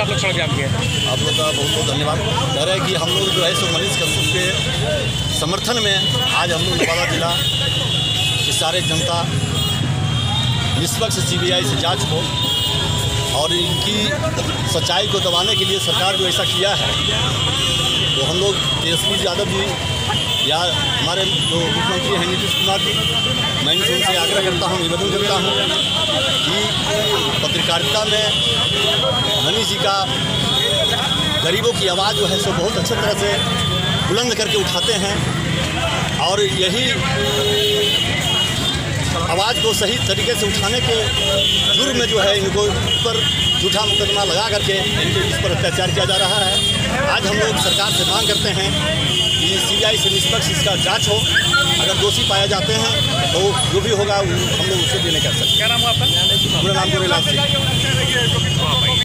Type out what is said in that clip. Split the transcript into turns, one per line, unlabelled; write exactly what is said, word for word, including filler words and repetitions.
आप लोग सड़क जाम किए?
आप लोग का बहुत बहुत धन्यवाद। कह रहे हैं कि हम लोग जो है सो मनीष कश्यप के समर्थन में आज हम लोग नवादा जिला की सारे जनता निष्पक्ष सीबीआई से जांच हो और इनकी सच्चाई को दबाने के लिए सरकार जो ऐसा किया है, तो हम लोग तेजस्वी यादव जी या हमारे जो मुख्यमंत्री हैं नीतीश कुमार जी, मैं इनसे उनसे आग्रह करता हूँ, निवेदन करता हूँ कि पत्रकारिता में मनीष जी का गरीबों की आवाज़ जो है सो बहुत अच्छे तरह से बुलंद करके उठाते हैं और यही आवाज़ को सही तरीके से उठाने के जुर्म में जो है इनको ऊपर झूठा मुकदमा लगा करके इनके इस पर अत्याचार किया जा रहा है। आज हम लोग सरकार से मांग करते हैं कि सीबीआई से निष्पक्ष इसका जांच हो। अगर दोषी पाए जाते हैं तो जो भी होगा हम लोग उससे भी नहीं कर सकते।
क्या नाम है आपका?
मेरा नाम गोरेलाल सिंह।